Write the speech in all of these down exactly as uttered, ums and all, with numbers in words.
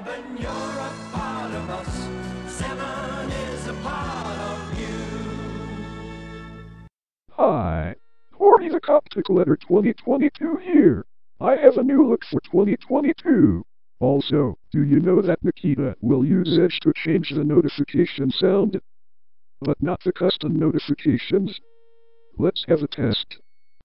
Seven, you're a part of us. Seven is a part of you. Hi, Hori The Coptic Letter twenty twenty-two here. I have a new look for twenty twenty-two. Also, do you know that Nikita will use Zedge to change the notification sound? But not the custom notifications. Let's have a test.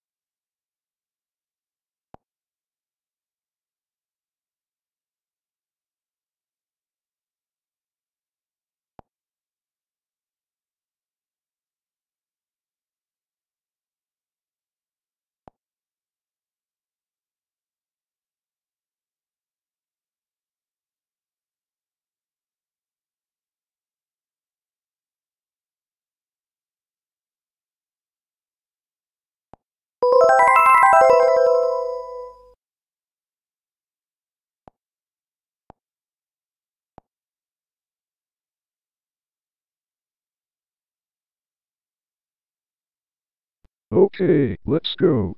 Okay, let's go.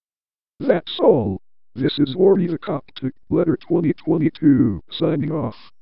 That's all. This is Hori The Coptic Letter twenty twenty-two, signing off.